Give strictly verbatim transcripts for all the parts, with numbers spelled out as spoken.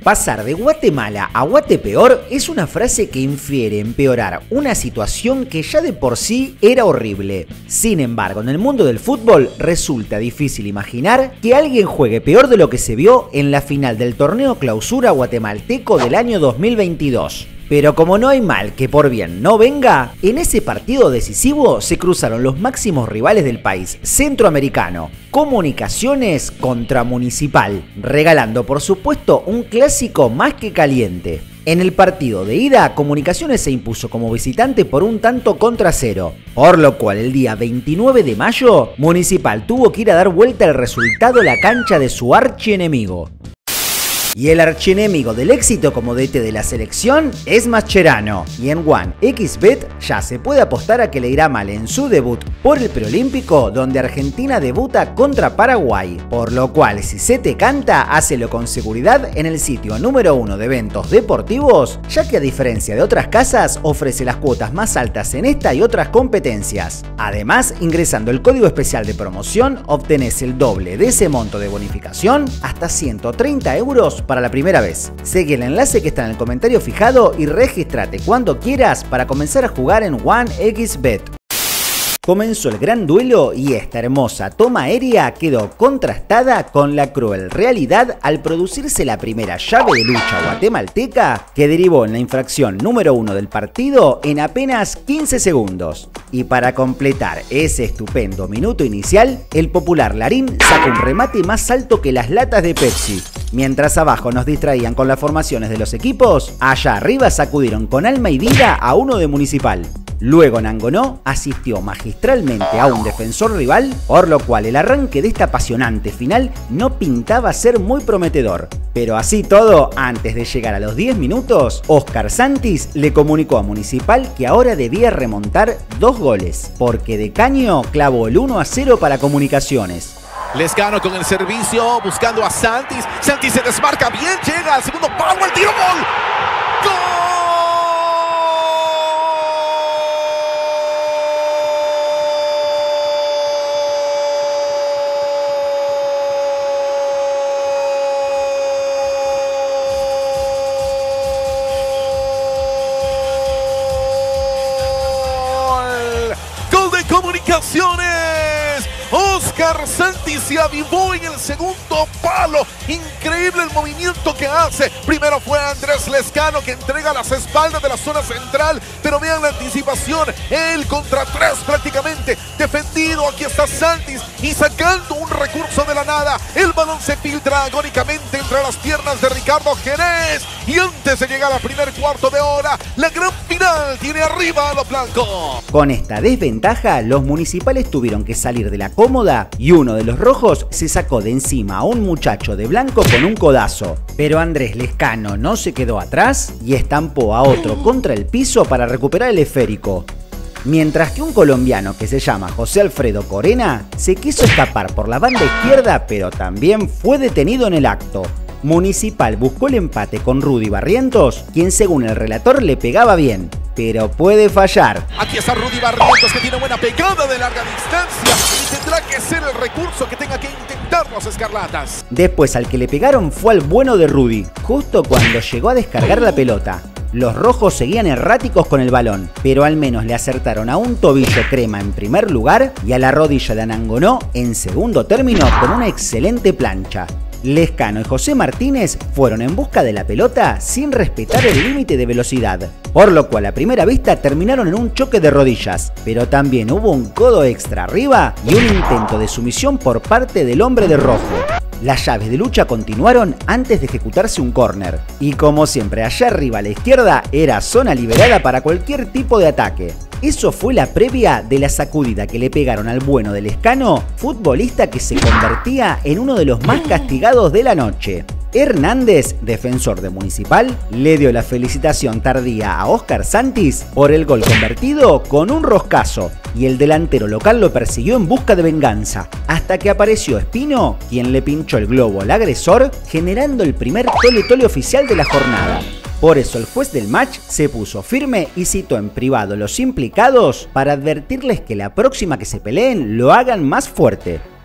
Pasar de Guatemala a Guatepeor es una frase que infiere empeorar una situación que ya de por sí era horrible. Sin embargo, en el mundo del fútbol resulta difícil imaginar que alguien juegue peor de lo que se vio en la final del torneo Clausura guatemalteco del año dos mil veintidós. Pero como no hay mal que por bien no venga, en ese partido decisivo se cruzaron los máximos rivales del país centroamericano, Comunicaciones contra Municipal, regalando por supuesto un clásico más que caliente. En el partido de ida, Comunicaciones se impuso como visitante por un tanto contra cero, por lo cual el día veintinueve de mayo, Municipal tuvo que ir a dar vuelta al resultado a la cancha de su archienemigo. Y el archienemigo del éxito como D T de la selección es Mascherano, y en One X Bet ya se puede apostar a que le irá mal en su debut por el preolímpico, donde Argentina debuta contra Paraguay, por lo cual si se te canta, hácelo con seguridad en el sitio número uno de eventos deportivos, ya que a diferencia de otras casas ofrece las cuotas más altas en esta y otras competencias. Además, ingresando el código especial de promoción, obtenés el doble de ese monto de bonificación, hasta ciento treinta euros para la primera vez. Sigue el enlace que está en el comentario fijado y regístrate cuando quieras para comenzar a jugar en One X Bet. Comenzó el gran duelo y esta hermosa toma aérea quedó contrastada con la cruel realidad al producirse la primera llave de lucha guatemalteca que derivó en la infracción número uno del partido en apenas quince segundos. Y para completar ese estupendo minuto inicial, el popular Larín sacó un remate más alto que las latas de Pepsi. Mientras abajo nos distraían con las formaciones de los equipos, allá arriba sacudieron con alma y vida a uno de Municipal. Luego Nangonó asistió magistralmente a un defensor rival, por lo cual el arranque de esta apasionante final no pintaba ser muy prometedor. Pero así todo, antes de llegar a los diez minutos, Óscar Santis le comunicó a Municipal que ahora debía remontar dos goles, porque de caño clavó el uno a cero para Comunicaciones. Lescano con el servicio, buscando a Santis. Santis se desmarca bien, llega al segundo palo, el tiro, gol. ¡Gol! ¡Gol de Comunicaciones! Óscar Santis se avivó en el segundo palo. Increíble el movimiento que hace. Primero fue Andrés Lescano que entrega las espaldas de la zona central. Pero vean la anticipación. Él contra tres prácticamente. Defendido. Aquí está Santis. Y sacando un recurso de la nada. El balón se filtra agónicamente entre las piernas de Ricardo Jerez. Y antes de llegar al primer cuarto de hora, la gran final tiene arriba a los blancos. Con esta desventaja, los municipales tuvieron que salir de la cómoda y uno de los rojos se sacó de encima a un muchacho de blanco con un codazo. Pero Andrés Lescano no se quedó atrás y estampó a otro contra el piso para recuperar el esférico. Mientras que un colombiano que se llama José Alfredo Corena se quiso escapar por la banda izquierda, pero también fue detenido en el acto. Municipal buscó el empate con Rudy Barrientos, quien según el relator le pegaba bien, pero puede fallar. Aquí está Rudy Barrientos, que tiene buena pegada de larga distancia y tendrá que ser el recurso que tenga que intentar los escarlatas. Después al que le pegaron fue al bueno de Rudy, justo cuando llegó a descargar la pelota. Los rojos seguían erráticos con el balón, pero al menos le acertaron a un tobillo crema en primer lugar y a la rodilla de Nangonó en segundo término con una excelente plancha. Lescano y José Martínez fueron en busca de la pelota sin respetar el límite de velocidad, por lo cual a primera vista terminaron en un choque de rodillas, pero también hubo un codo extra arriba y un intento de sumisión por parte del hombre de rojo. Las llaves de lucha continuaron antes de ejecutarse un córner, y como siempre allá arriba a la izquierda era zona liberada para cualquier tipo de ataque. Eso fue la previa de la sacudida que le pegaron al bueno de Lescano, futbolista que se convertía en uno de los más castigados de la noche. Hernández, defensor de Municipal, le dio la felicitación tardía a Óscar Santis por el gol convertido con un roscazo, y el delantero local lo persiguió en busca de venganza, hasta que apareció Espino, quien le pinchó el globo al agresor, generando el primer tole-tole oficial de la jornada. Por eso el juez del match se puso firme y citó en privado a los implicados para advertirles que la próxima que se peleen lo hagan más fuerte.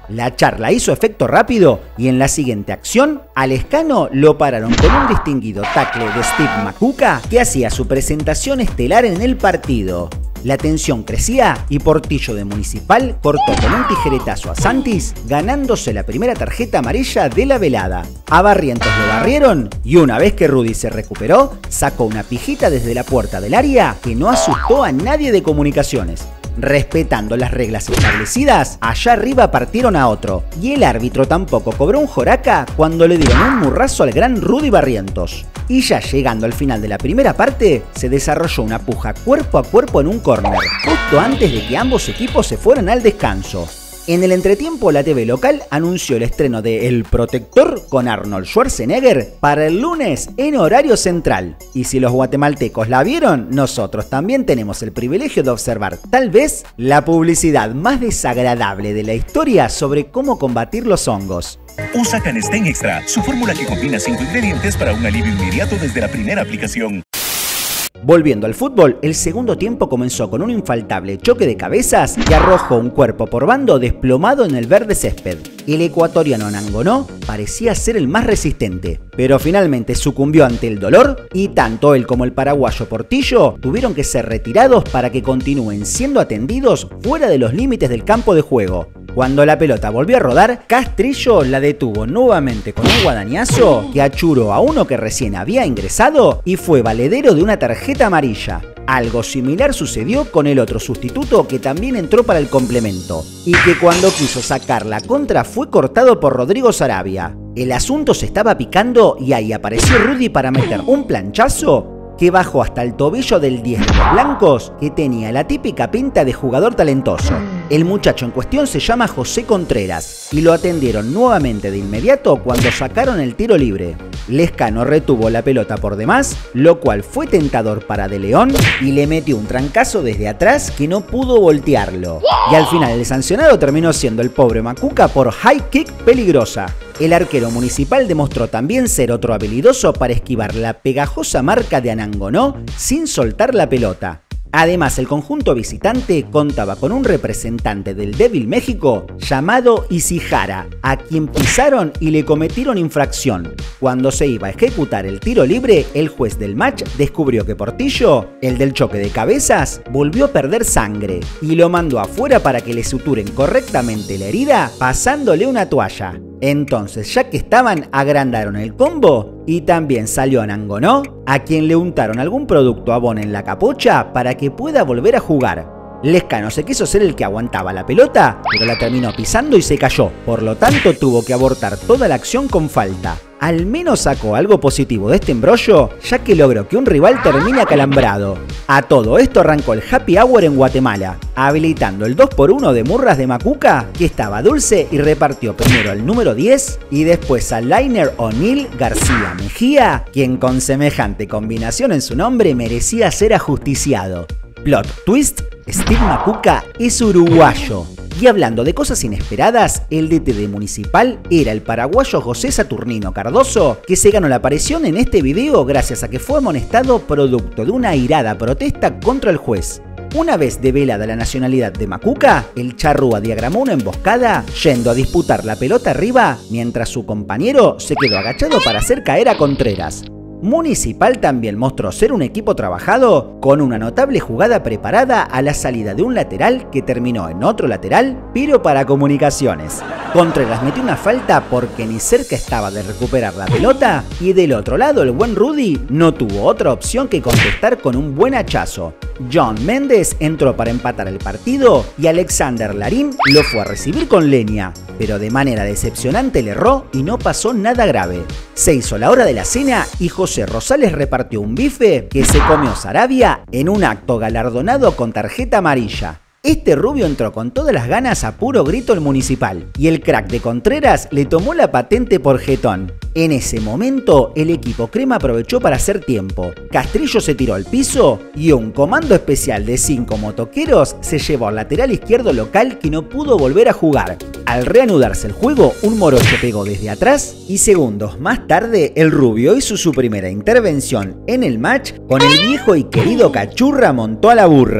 La charla hizo efecto rápido y en la siguiente acción, a Lezcano lo pararon con un distinguido tackle de Steve Macuca que hacía su presentación estelar en el partido. La tensión crecía y Portillo de Municipal cortó con un tijeretazo a Santis, ganándose la primera tarjeta amarilla de la velada. A Barrientos lo barrieron y una vez que Rudy se recuperó, sacó una pijita desde la puerta del área que no asustó a nadie de Comunicaciones. Respetando las reglas establecidas, allá arriba partieron a otro, y el árbitro tampoco cobró un joraca cuando le dieron un murrazo al gran Rudy Barrientos. Y ya llegando al final de la primera parte, se desarrolló una puja cuerpo a cuerpo en un córner, justo antes de que ambos equipos se fueran al descanso. En el entretiempo, la T V local anunció el estreno de El Protector con Arnold Schwarzenegger para el lunes en horario central. Y si los guatemaltecos la vieron, nosotros también tenemos el privilegio de observar tal vez la publicidad más desagradable de la historia sobre cómo combatir los hongos. Usa Canestén Extra, su fórmula que combina cinco ingredientes para un alivio inmediato desde la primera aplicación. Volviendo al fútbol, el segundo tiempo comenzó con un infaltable choque de cabezas que arrojó un cuerpo por bando desplomado en el verde césped. El ecuatoriano Anangonó parecía ser el más resistente, pero finalmente sucumbió ante el dolor y tanto él como el paraguayo Portillo tuvieron que ser retirados para que continúen siendo atendidos fuera de los límites del campo de juego. Cuando la pelota volvió a rodar, Castrillo la detuvo nuevamente con un guadañazo que achuró a uno que recién había ingresado y fue valedero de una tarjeta amarilla. Algo similar sucedió con el otro sustituto que también entró para el complemento y que cuando quiso sacar la contra fue cortado por Rodrigo Sarabia. El asunto se estaba picando y ahí apareció Rudy para meter un planchazo que bajó hasta el tobillo del diez de los blancos, que tenía la típica pinta de jugador talentoso. El muchacho en cuestión se llama José Contreras y lo atendieron nuevamente de inmediato cuando sacaron el tiro libre. Lezcano retuvo la pelota por demás, lo cual fue tentador para De León y le metió un trancazo desde atrás que no pudo voltearlo. Y al final el sancionado terminó siendo el pobre Macuca por high kick peligrosa. El arquero municipal demostró también ser otro habilidoso para esquivar la pegajosa marca de Anangonó sin soltar la pelota. Además, el conjunto visitante contaba con un representante del Débil México llamado Isihara, a quien pisaron y le cometieron infracción. Cuando se iba a ejecutar el tiro libre, el juez del match descubrió que Portillo, el del choque de cabezas, volvió a perder sangre y lo mandó afuera para que le suturen correctamente la herida pasándole una toalla. Entonces, ya que estaban, agrandaron el combo y también salió Anangonó, a quien le untaron algún producto Avon en la capucha para que pueda volver a jugar. Lezcano se quiso ser el que aguantaba la pelota, pero la terminó pisando y se cayó, por lo tanto tuvo que abortar toda la acción con falta. Al menos sacó algo positivo de este embrollo, ya que logró que un rival termine acalambrado. A todo esto arrancó el happy hour en Guatemala, habilitando el dos por uno de Murras de Macuca, que estaba dulce y repartió primero al número diez y después a Lainer O'Neill García Mejía, quien con semejante combinación en su nombre merecía ser ajusticiado. Plot twist, Steve Macuca es uruguayo. Y hablando de cosas inesperadas, el D T de Municipal era el paraguayo José Saturnino Cardoso, que se ganó la aparición en este video gracias a que fue amonestado producto de una airada protesta contra el juez. Una vez develada la nacionalidad de Macuca, el charrúa diagramó una emboscada yendo a disputar la pelota arriba mientras su compañero se quedó agachado para hacer caer a Contreras. Municipal también mostró ser un equipo trabajado con una notable jugada preparada a la salida de un lateral que terminó en otro lateral, pero para Comunicaciones. Contreras metió una falta porque ni cerca estaba de recuperar la pelota y del otro lado el buen Rudy no tuvo otra opción que contestar con un buen hachazo. John Méndez entró para empatar el partido y Alexander Larín lo fue a recibir con leña, pero de manera decepcionante le erró y no pasó nada grave. Se hizo la hora de la cena y José Rosales repartió un bife que se comió Sarabia en un acto galardonado con tarjeta amarilla. Este rubio entró con todas las ganas a puro grito el Municipal y el crack de Contreras le tomó la patente por jetón. En ese momento, el equipo crema aprovechó para hacer tiempo. Castrillo se tiró al piso y un comando especial de cinco motoqueros se llevó al lateral izquierdo local que no pudo volver a jugar. Al reanudarse el juego, un morocho pegó desde atrás y segundos más tarde el rubio hizo su primera intervención en el match con el viejo y querido Cachurra montó a la burra.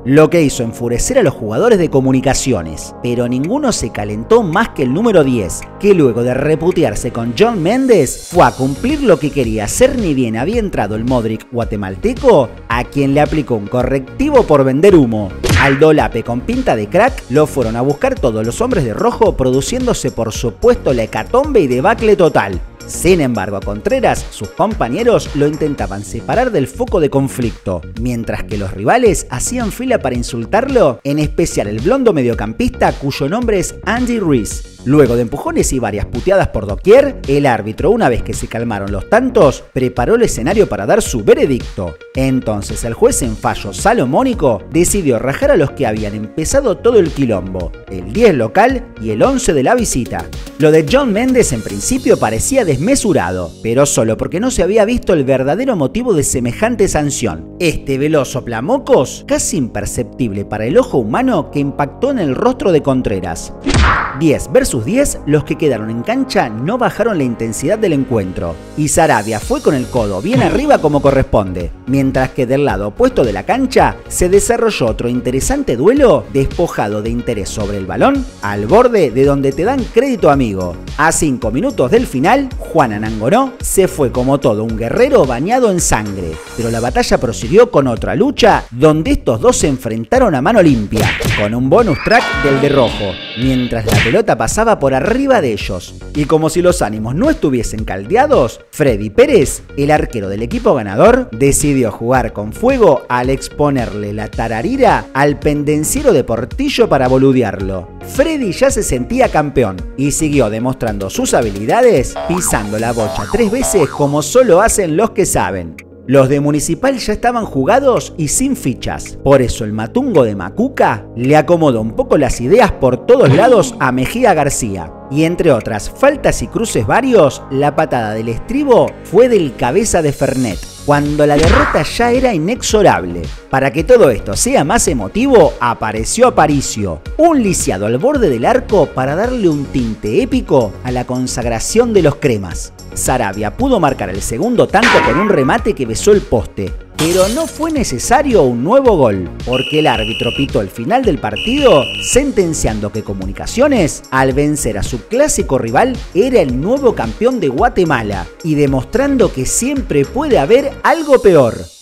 lo que hizo enfurecer a los jugadores de Comunicaciones, pero ninguno se calentó más que el número diez, que luego de reputearse con John Méndez fue a cumplir lo que quería hacer, ni bien había entrado el Modric guatemalteco, a quien le aplicó un correctivo por vender humo. Al dolape con pinta de crack lo fueron a buscar todos los hombres de rojo, produciéndose por supuesto la hecatombe y debacle total. Sin embargo, a Contreras, sus compañeros lo intentaban separar del foco de conflicto, mientras que los rivales hacían fila para insultarlo, en especial el blondo mediocampista cuyo nombre es Andy Ruiz. Luego de empujones y varias puteadas por doquier, el árbitro, una vez que se calmaron los tantos, preparó el escenario para dar su veredicto. Entonces el juez en fallo salomónico decidió rajar a los que habían empezado todo el quilombo, el diez local y el once de la visita. Lo de John Méndez en principio parecía desmesurado, pero solo porque no se había visto el verdadero motivo de semejante sanción. Este veloz soplamocos, casi imperceptible para el ojo humano, que impactó en el rostro de Contreras. diez versus diez, los que quedaron en cancha no bajaron la intensidad del encuentro, y Sarabia fue con el codo bien arriba como corresponde, mientras que del lado opuesto de la cancha se desarrolló otro interesante duelo despojado de interés sobre el balón, al borde de donde te dan crédito, amigo. A cinco minutos del final, Juan Anangonó se fue como todo un guerrero bañado en sangre, pero la batalla prosiguió con otra lucha donde estos dos se enfrentaron a mano limpia, con un bonus track del de rojo, mientras la pelota pasaba por arriba de ellos. Y como si los ánimos no estuviesen caldeados, Freddy Pérez, el arquero del equipo ganador, decidió jugar con fuego al exponerle la tararira al pendenciero de Portillo para boludearlo. Freddy ya se sentía campeón y siguió demostrando sus habilidades, pisando la bocha tres veces como solo hacen los que saben. Los de Municipal ya estaban jugados y sin fichas, por eso el matungo de Macuca le acomodó un poco las ideas por todos lados a Mejía García. Y entre otras faltas y cruces varios, la patada del estribo fue del cabeza de Fernet, cuando la derrota ya era inexorable. Para que todo esto sea más emotivo, apareció Aparicio, un lisiado al borde del arco para darle un tinte épico a la consagración de los cremas. Sarabia pudo marcar el segundo tanto con un remate que besó el poste, pero no fue necesario un nuevo gol, porque el árbitro pitó el final del partido, sentenciando que Comunicaciones, al vencer a su clásico rival, era el nuevo campeón de Guatemala y demostrando que siempre puede haber algo peor.